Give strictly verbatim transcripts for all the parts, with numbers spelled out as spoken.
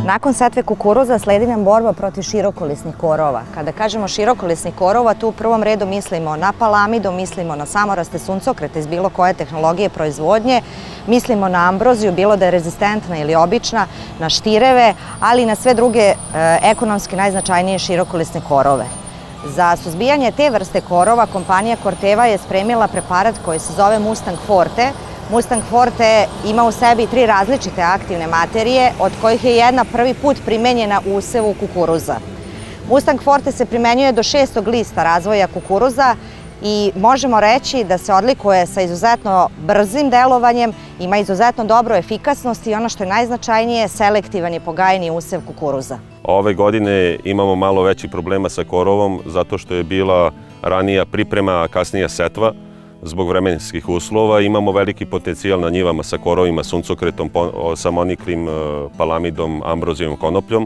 Nakon setve kukuruza sledi nam borba protiv širokolisnih korova. Kada kažemo širokolisnih korova, tu u prvom redu mislimo na palamidu, mislimo na samoraste suncokreta iz bilo koje tehnologije proizvodnje, mislimo na ambroziju, bilo da je rezistentna ili obična, na štireve, ali i na sve druge e, ekonomski najznačajnije širokolisne korove. Za suzbijanje te vrste korova kompanija Corteva je spremila preparat koji se zove Mustang Forte. Mustang Forte ima u sebi tri različite aktivne materije, od kojih je jedna prvi put primenjena u usevu kukuruza. Mustang Forte se primenjuje do šestog lista razvoja kukuruza i možemo reći da se odlikuje sa izuzetno brzim delovanjem, ima izuzetno dobru efikasnost i ono što je najznačajnije, selektivan je pogajeni usev kukuruza. Ove godine imamo malo veći problema sa korovom zato što je bila ranija priprema, a kasnija setva. Zbog vremenskih uslova imamo veliki potencijal na njivama sa korovima, suncokretom, samoniklim, palamidom, ambrozijom, konopljom.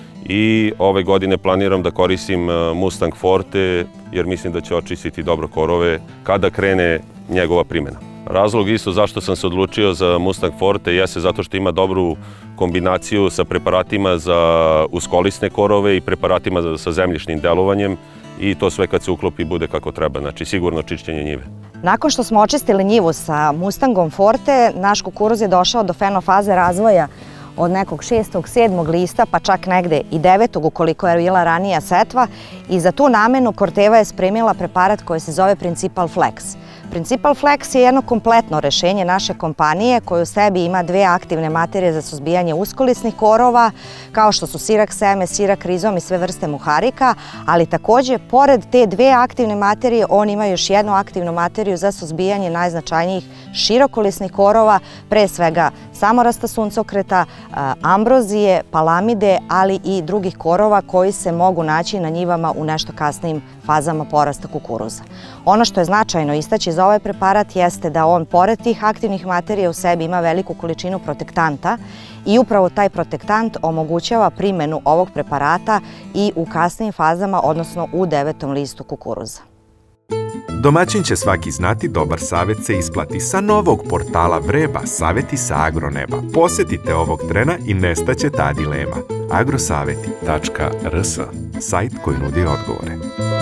I ove godine planiram da koristim Mustang Forte jer mislim da će očistiti dobro korove kada krene njegova primjena. Razlog isto zašto sam se odlučio za Mustang Forte jeste zato što ima dobru kombinaciju sa preparatima za uskolisne korove i preparatima sa zemljišnim delovanjem i to sve kad se uklopi bude kako treba, znači sigurno čišćenje njive. Nakon što smo očistili njivu sa Mustangom Forte, naš kukuruz je došao do fenofaze razvoja od nekog šestog, sedmog lista, pa čak negde i devetog ukoliko je bila ranija setva i za tu namenu Corteva je spremila preparat koji se zove Principal Flex. Principal Flex je jedno kompletno rešenje naše kompanije koje u sebi ima dve aktivne materije za suzbijanje uskolisnih korova, kao što su sirak seme, sirak rizom i sve vrste muharika, ali takođe, pored te dve aktivne materije, on ima još jednu aktivnu materiju za suzbijanje najznačajnijih širokolisnih korova, pre svega samorasta suncokreta, ambrozije, palamide, ali i drugih korova koji se mogu naći na njivama u nešto kasnijim fazama porasta kukuruza. Ono što je značajno istaći za ovaj preparat jeste da on, pored tih aktivnih materija, u sebi ima veliku količinu protektanta i upravo taj protektant omogućava primjenu ovog preparata i u kasnijim fazama, odnosno u devetom listu kukuruza. Domaćin će svaki znati, dobar savjet se isplati. Sa novog portala Vreba, savjeti sa agroneba. Posetite ovog trena i nestaće ta dilema. agrosaveti tačka rs, sajt koji nudi odgovore.